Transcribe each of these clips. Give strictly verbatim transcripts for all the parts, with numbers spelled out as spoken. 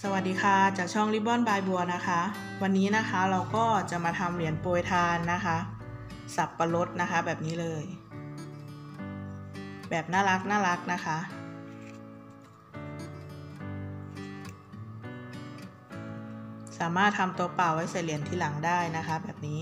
สวัสดีค่ะจากช่องริบบอนบายบัวนะคะวันนี้นะคะเราก็จะมาทำเหรียญโปรยทานนะคะสับปะรดนะคะแบบนี้เลยแบบน่ารักน่ารักนะคะสามารถทำตัวเปล่าไว้ใส่เหรียญที่หลังได้นะคะแบบนี้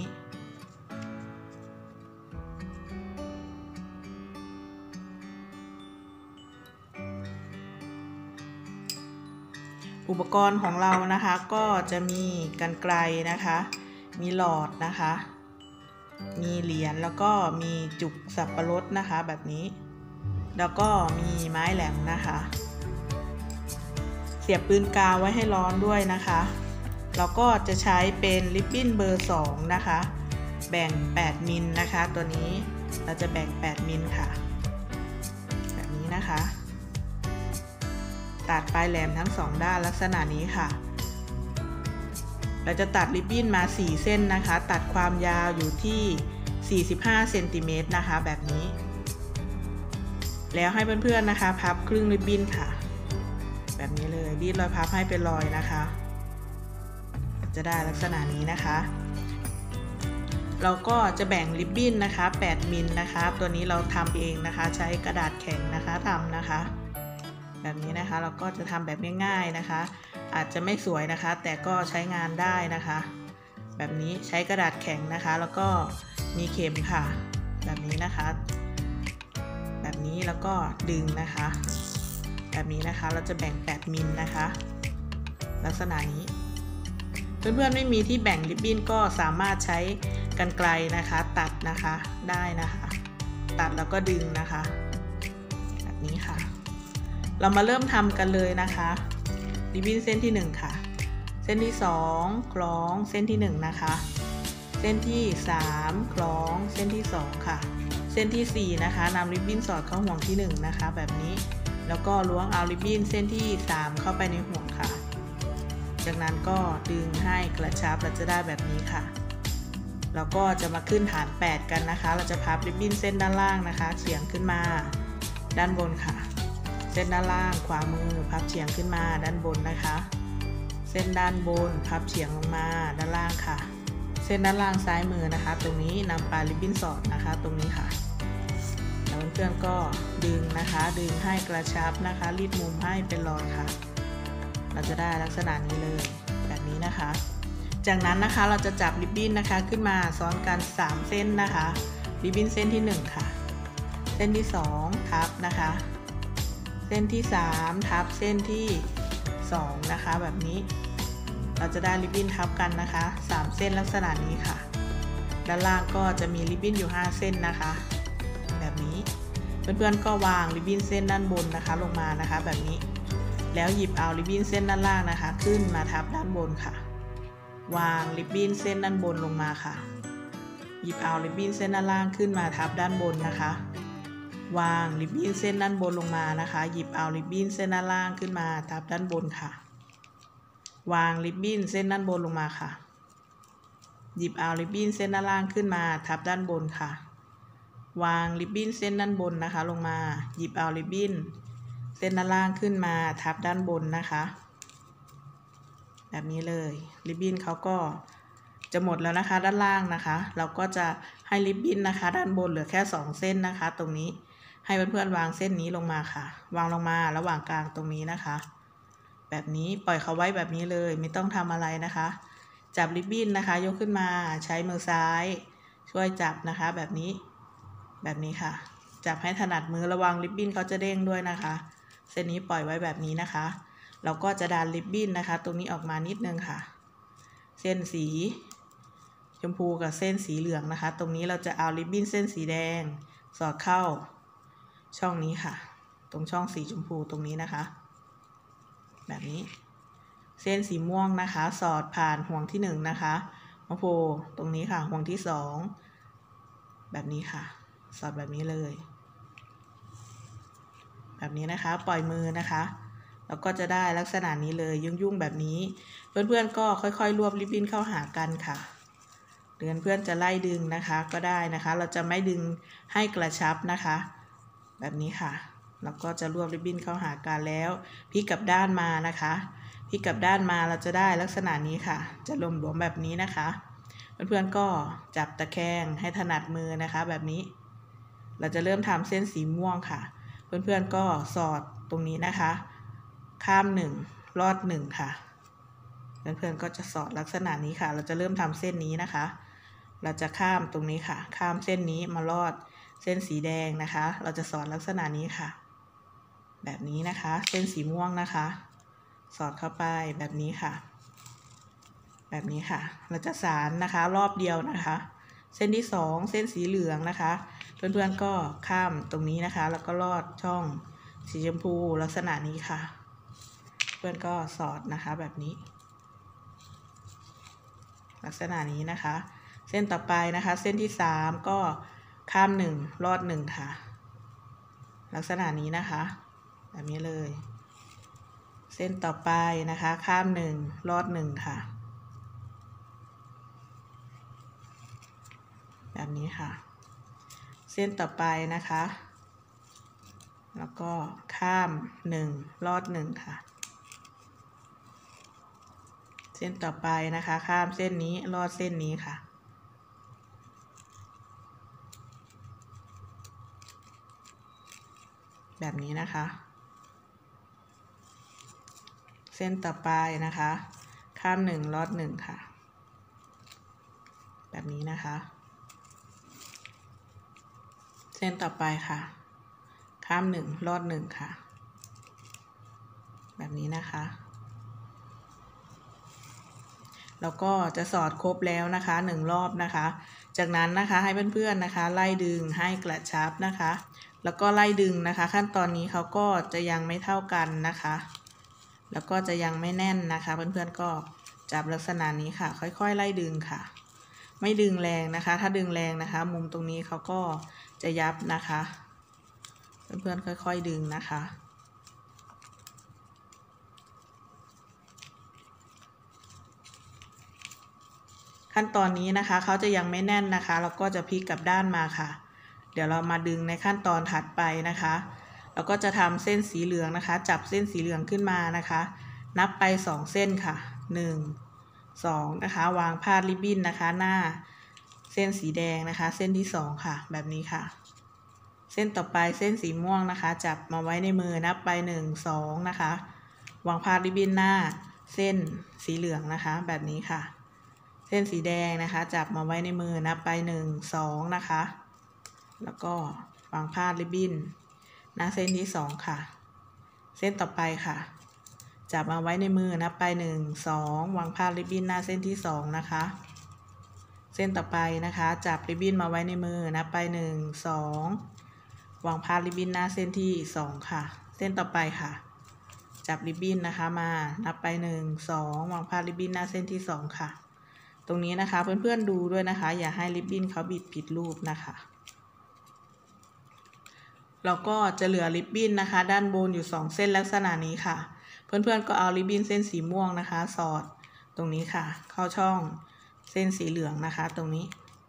อุปกรณ์ของเรานะคะก็จะมีกรรไกรนะคะมีหลอดนะคะมีเหรียญแล้วก็มีจุกสับปะรดนะคะแบบนี้แล้วก็มีไม้แหลมนะคะเสียบปืนกาวไว้ให้ร้อนด้วยนะคะแล้วก็จะใช้เป็นริบบิ้นเบอร์สองนะคะแบ่งแปดมิลนะคะตัวนี้เราจะแบ่งแปดมิลค่ะแบบนี้นะคะตัดปลายแหลมทั้งสองด้านลักษณะนี้ค่ะเราจะตัดริบบิ้นมาสี่เส้นนะคะตัดความยาวอยู่ที่สี่สิบห้าเซนติเมตรนะคะแบบนี้แล้วให้เพื่อนๆนะคะพับครึ่งริบบิ้นค่ะแบบนี้เลยรีดรอยพับให้เป็นรอยนะคะจะได้ลักษณะนี้นะคะเราก็จะแบ่งริบบิ้นนะคะแปดมิลนะคะตัวนี้เราทำเองนะคะใช้กระดาษแข็งนะคะทำนะคะแบบนี้นะคะเราก็จะทำแบบง่ายๆนะคะอาจจะไม่สวยนะคะแต่ก็ใช้งานได้นะคะแบบนี้ใช้กระดาษแข็งนะคะแล้วก็มีเข็มค่ะแบบนี้นะคะแบบนี้แล้วก็ดึงนะคะแบบนี้นะคะเราจะแบ่งแปดมิลนะคะลักษณะนี้เพื่อนๆไม่มีที่แบ่งริบบิ้นก็สามารถใช้กรรไกรนะคะตัดนะคะได้นะคะตัดแล้วก็ดึงนะคะแบบนี้ค่ะเรามาเริ่มทำกันเลยนะคะริบบิ้นเส้นที่หนึ่งค่ะเส้นที่สองคล้องเส้นที่หนึ่งนะคะเส้นที่สามคล้องเส้นที่สองค่ะเส้นที่สี่นะคะนำริบบิ้นสอดเข้าห่วงที่หนึ่งนะคะแบบนี้แล้วก็ล้วงเอาริบบิ้นเส้นที่สามเข้าไปในห่วงค่ะจากนั้นก็ดึงให้กระชับเราจะได้แบบนี้ค่ะเราก็จะมาขึ้นฐานแปดกันนะคะเราจะพับริบบิ้นเส้นด้านล่างนะคะเฉียงขึ้นมาด้านบนค่ะเส้นด้านล่างขวามือพับเฉียงขึ้นมาด้านบนนะคะเส้นด้านบนพับเฉียงลงมาด้านล่างค่ะเส้นด้านล่างซ้ายมือนะคะตรงนี้นำปลายริบบิ้นสอดนะคะตรงนี้ค่ะแล้วเพื่อนๆก็ดึงนะคะดึงให้กระชับนะคะรีดมุมให้เป็นรอยค่ะเราจะได้ลักษณะนี้เลยแบบนี้นะคะจากนั้นนะคะเราจะจับริบบิ้นนะคะขึ้นมาซ้อนกันสามเส้นนะคะริบบิ้นเส้นที่หนึ่งค่ะเส้นที่สองทับนะคะเส้นที่สามทับเส้นที่สองนะคะแบบนี้เราจะได้ริบบิ้นทับกันนะคะสามเส้นลักษณะนี้ค่ะด้านล่างก็จะมีริบบิ้นอยู่ห้าเส้นนะคะแบบนี้เพื่อนๆก็วางริบบิ้นเส้นด้านบนนะคะลงมานะคะแบบนี้แล้วหยิบเอาริบบิ้นเส้นด้านล่างนะคะขึ้นมาทับด้านบนค่ะวางริบบิ้นเส้นด้านบนลงมาค่ะหยิบเอาริบบิ้นเส้นด้านล่างขึ้นมาทับด้านบนนะคะวางริบบิ้นเส้นด้านบนลงมานะคะหยิบเอาริบบิ้นเส้นด้านล่างขึ้นมาทับด้านบนค่ะวางริบบิ้นเส้นด้านบนลงมาค่ะหยิบเอาริบบิ้นเส้นด้านล่างขึ้นมาทับด้านบนค่ะวางริบบิ้นเส้นด้านบนนะคะลงมาหยิบเอาริบบิ้นเส้นด้านล่างขึ้นมาทับด้านบนนะคะแบบนี้เลยริบบิ้นเขาก็จะหมดแล้วนะคะด้านล่างนะคะเราก็จะให้ริบบิ้นนะคะด้านบนเหลือแค่สองเส้นนะคะตรงนี้ให้เพื่อนๆวางเส้นนี้ลงมาค่ะวางลงมาระหว่างกลางตรงนี้นะคะแบบนี้ปล่อยเขาไว้แบบนี้เลยไม่ต้องทำอะไรนะคะจับริบบิ้นนะคะยกขึ้นมาใช้มือซ้ายช่วยจับนะคะแบบนี้แบบนี้ค่ะจับให้ถนัดมือระวังริบบิ้นเขาจะเด้งด้วยนะคะเส้นนี้ปล่อยไว้แบบนี้นะคะเราก็จะดันริบบิ้นนะคะตรงนี้ออกมานิดนึงค่ะเส้นสีชมพูกับเส้นสีเหลืองนะคะตรงนี้เราจะเอาริบบิ้นเส้นสีแดงสอดเข้าช่องนี้ค่ะตรงช่องสีชมพูตรงนี้นะคะแบบนี้เส้นสีม่วงนะคะสอดผ่านห่วงที่หนึ่งนะคะมาโผล่ตรงนี้ค่ะห่วงที่สองแบบนี้ค่ะสอดแบบนี้เลยแบบนี้นะคะปล่อยมือนะคะแล้วก็จะได้ลักษณะนี้เลยยุ่งๆแบบนี้เพื่อนๆก็ค่อยๆรวบริบบิ้นเข้าหากันค่ะหรือเพื่อนจะไล่ดึงนะคะก็ได้นะคะเราจะไม่ดึงให้กระชับนะคะแบบนี้ค่ะแล้วก็จะรวบริบบิ้นเข้าหากันแล้วพลิกกลับด้านมานะคะพลิกกลับด้านมาเราจะได้ลักษณะนี้ค่ะจะหลวมๆแบบนี้นะคะเพื่อนๆก็จับตะแคงให้ถนัดมือนะคะแบบนี้เราจะเริ่มทำเส้นสีม่วงค่ะเพื่อนๆก็สอดตรงนี้นะคะข้ามหนึ่งลอดหนึ่งค่ะเพื่อนๆก็จะสอดลักษณะนี้ค่ะเราจะเริ่มทำเส้นนี้นะคะเราจะข้ามตรงนี้ค่ะข้ามเส้นนี้มาลอดเส้นสีแดงนะคะเราจะสอดลักษณะนี้ค่ะแบบนี้นะคะเส้นสีม่วงนะคะสอดเข้าไปแบบนี้ค่ะแบบนี้ค่ะเราจะสานนะคะรอบเดียวนะคะเส้นที่สองเส้นสีเหลืองนะคะเพื่อนๆก็ข้ามตรงนี้นะคะแล้วก็ลอดช่องสีชมพูลักษณะนี้ค่ะเพื่อนก็สอดนะคะแบบนี้ลักษณะนี้นะคะเส้นต่อไปนะคะเส้นที่สามก็ข้ามหนึ่งลอดหนึ่งค่ะลักษณะนี้นะคะแบบนี้เลยเส้นต่อไปนะคะข้ามหนึ่งลอดหนึ่งค่ะแบบนี้ค่ะเส้นต่อไปนะคะแล้วก็ข้ามหนึ่งลอดหนึ่งค่ะเส้นต่อไปนะคะข้ามเส้นนี้ลอดเส้นนี้ค่ะแบบนี้นะคะเส้นต่อไปนะคะข้ามหนึ่งลอดหนึ่งค่ะแบบนี้นะคะเส้นต่อไปค่ะข้ามหนึ่งลอดหนึ่งค่ะแบบนี้นะคะแล้วก็จะสอดครบแล้วนะคะหนึ่งรอบนะคะจากนั้นนะคะให้เพื่อนๆนะคะไล่ดึงให้กระชับนะคะแล้วก็ไล่ดึงนะคะขั้นตอนนี้เขาก็จะยังไม่เท่ากันนะคะแล้วก็จะยังไม่แน่นนะคะเพื่อนๆก็จับลักษณะนี้ค่ะค่อยๆไล่ดึงค่ะไม่ดึงแรงนะคะถ้าดึงแรงนะคะมุมตรงนี้เขาก็จะยับนะคะเพื่อนๆค่อยๆดึงนะคะขั้นตอนนี้นะคะเขาจะยังไม่แน่นนะคะเราก็จะพลิกกลับด้านมาค่ะเดี๋ยวเรามาดึงในขั้นตอนถัดไปนะคะเราก็จะทำเส้นสีเหลืองนะคะจับเส้นสีเหลืองขึ้นมานะคะนับไปสองเส้นค่ะหนึ่ง สองนะคะวางพาดริบบิ้นนะคะหน้าเส้นสีแดงนะคะเส้นที่สองค่ะแบบนี้ค่ะเส้นต่อไปเส้นสีม่วงนะคะจับมาไว้ในมือนับไปหนึ่ง สองนะคะวางพาดริบบิ้นหน้าเส้นสีเหลืองนะคะแบบนี้ค่ะเส้นสีแดงนะคะจับมาไว้ในมือนับไปหนึ่ง สองนะคะแล้วก็วางพาดริบบิ้นหน้าเส้นที่สองค่ะเส้นต่อไปค่ะจับมาไว้ในมือนับไปหนึ่ง สองวางพาดริบบิ้นหน้าเส้นที่สองนะคะเส้นต่อไปนะคะจับริบบิ้นมาไว้ในมือนับไปหนึ่ง สองวางพาดริบบิ้นหน้าเส้นที่สองค่ะเส้นต่อไปค่ะจับริบบิ้นนะคะมานับไปหนึ่ง สองวางพาดริบบิ้นหน้าเส้นที่สองค่ะตรงนี้นะคะเพื่อนๆดูด้วยนะคะอย่าให้ริบบิ้นเขาบิดผิดรูปนะคะเราก็จะเหลือริบบิ้นนะคะด้านบนอยู่สองเส้นลักษณะนี้ค่ะเพื่อนๆก็เอาริบบิ้นเส้นสีม่วงนะคะสอดตรงนี้ค่ะเข้าช่องเส้นสีเหลืองนะคะตรงนี้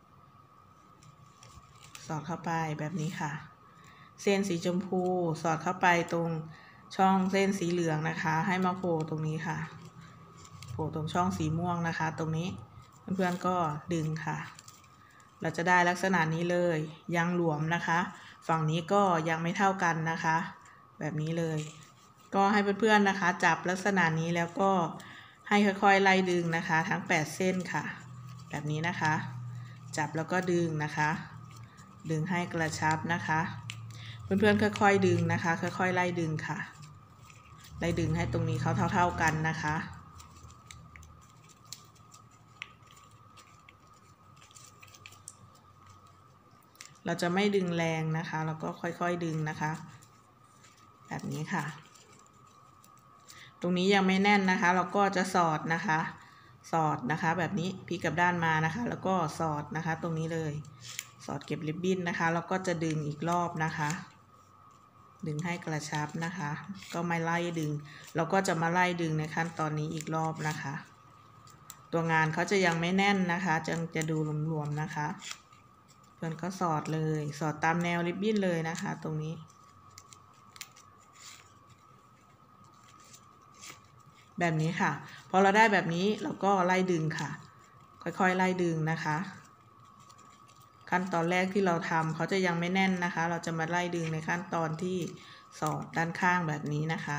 สอดเข้าไปแบบนี้ค่ะเส้นสีชมพูสอดเข้าไปตรงช่องเส้นสีเหลืองนะคะให้มาโผล่ตรงนี้ค่ะโผล่ตรงช่องสีม่วงนะคะตรงนี้เพื่อนๆก็ดึงค่ะเราจะได้ลักษณะนี้เลยยังหลวมนะคะฝั่งนี้ก็ยังไม่เท่ากันนะคะแบบนี้เลยก็ให้เพื่อนๆนะคะจับลักษณะนี้แล้วก็ให้ค่อยๆไล่ดึงนะคะทั้งแปดเส้นค่ะแบบนี้นะคะจับแล้วก็ดึงนะคะดึงให้กระชับนะคะเพื่อนๆค่อยๆดึงนะคะค่อยๆไล่ดึงค่ะไล่ดึงให้ตรงนี้เขาเท่าๆกันนะคะเราจะไม่ดึงแรงนะคะเราก็ค่อยๆดึงนะคะแบบนี้ค่ะตรงนี้ยังไม่แน่นนะคะเราก็จะสอดนะคะสอดนะคะแบบนี้พลิกกลับด้านมานะคะแล้วก็สอดนะคะตรงนี้เลยสอดเก็บริบบิ้นนะคะแล้วก็จะดึงอีกรอบนะคะดึงให้กระชับนะคะก็ไม่ไล่ดึงเราก็จะมาไล่ดึงในขั้นตอนนี้อีกรอบนะคะตัวงานเขาจะยังไม่แน่นนะคะจะจะดูรวมๆนะคะเพื่อนก็สอดเลยสอดตามแนวริบบิ้นเลยนะคะตรงนี้แบบนี้ค่ะพอเราได้แบบนี้เราก็ไล่ดึงค่ะค่อยๆไล่ดึงนะคะขั้นตอนแรกที่เราทำเขาจะยังไม่แน่นนะคะเราจะมาไล่ดึงในขั้นตอนที่สอดด้านข้างแบบนี้นะคะ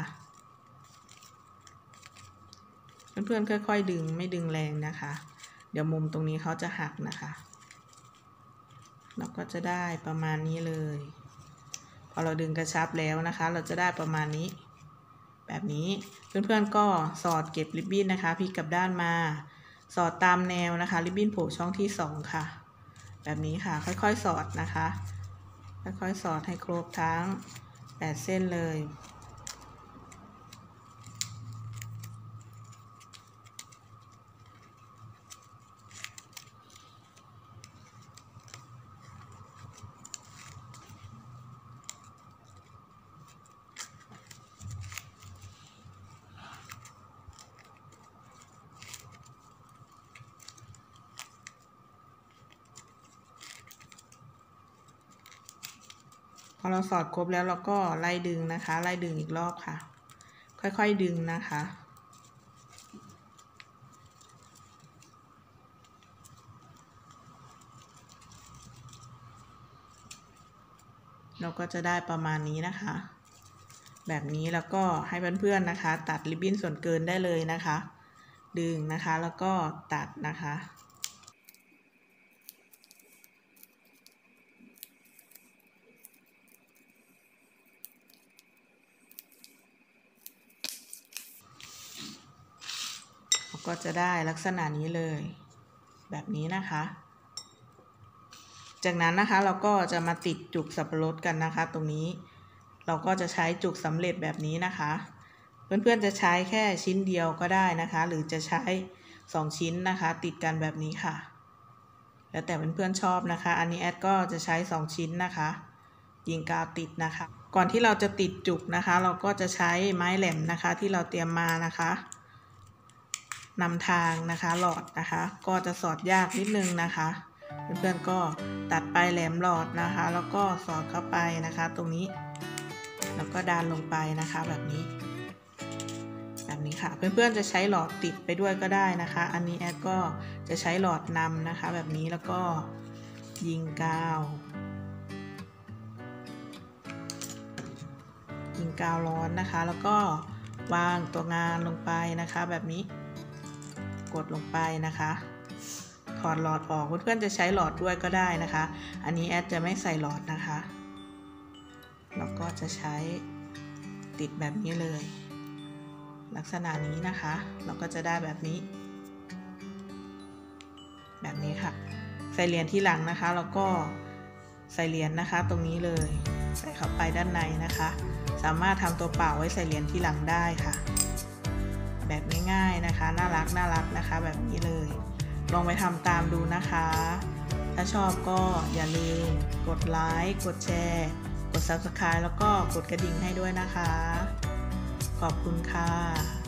เพื่อนๆค่อยๆดึงไม่ดึงแรงนะคะเดี๋ยวมุมตรงนี้เขาจะหักนะคะเราก็จะได้ประมาณนี้เลยพอเราดึงกระชับแล้วนะคะเราจะได้ประมาณนี้แบบนี้เพื่อนๆก็สอดเก็บริบบิ้นนะคะพลิกกลับด้านมาสอดตามแนวนะคะริบบิ้นโผล่ช่องที่สองค่ะแบบนี้ค่ะค่อยๆสอดนะคะค่อยๆสอดให้ครบทั้งแปดเส้นเลยพอเราสอดครบแล้วเราก็ไล่ดึงนะคะไล่ดึงอีกรอบค่ะค่อยๆดึงนะคะเราก็จะได้ประมาณนี้นะคะแบบนี้แล้วก็ให้เพื่อนๆนะคะตัดริบบิ้นส่วนเกินได้เลยนะคะดึงนะคะแล้วก็ตัดนะคะก็จะได้ลักษณะนี้เลยแบบนี้นะคะจากนั้นนะคะเราก็จะมาติดจุกสับปะรดกันนะคะตรงนี้เราก็จะใช้จุกสำเร็จแบบนี้นะคะเพื่อนๆจะใช้แค่ชิ้นเดียวก็ได้นะคะหรือจะใช้สองชิ้นนะคะติดกันแบบนี้ค่ะแล้วแต่เพื่อนๆชอบนะคะอันนี้แอดก็จะใช้สองชิ้นนะคะยิงกาวติดนะคะก่อนที่เราจะติดจุกนะคะเราก็จะใช้ไม้แหลมนะคะที่เราเตรียมมานะคะนำทางนะคะหลอดนะคะก็จะสอดยากนิดนึงนะคะเพื่อนๆก็ตัดปลายแหลมหลอดนะคะแล้วก็สอดเข้าไปนะคะตรงนี้แล้วก็ดันลงไปนะคะแบบนี้แบบนี้ค่ะเพื่อนๆจะใช้หลอดติดไปด้วยก็ได้นะคะอันนี้แอดก็จะใช้หลอดนำนะคะแบบนี้แล้วก็ยิงกาวยิงกาวร้อนนะคะแล้วก็วางตัวงานลงไปนะคะแบบนี้กดลงไปนะคะถอดหลอดออกเพื่อนๆจะใช้หลอดด้วยก็ได้นะคะอันนี้แอดจะไม่ใส่หลอดนะคะแล้วก็จะใช้ติดแบบนี้เลยลักษณะนี้นะคะเราก็จะได้แบบนี้แบบนี้ค่ะใส่เหรียญที่หลังนะคะแล้วก็ใส่เหรียญนะคะตรงนี้เลยใส่เข้าไปด้านในนะคะสามารถทำตัวเปล่าไว้ใส่เหรียญที่หลังได้ค่ะแบบง่ายๆนะคะน่ารักน่ารักนะคะแบบนี้เลยลองไปทำตามดูนะคะถ้าชอบก็อย่าลืมกดไลค์กดแชร์กด ซับสไครบ์ แล้วก็กดกระดิ่งให้ด้วยนะคะขอบคุณค่ะ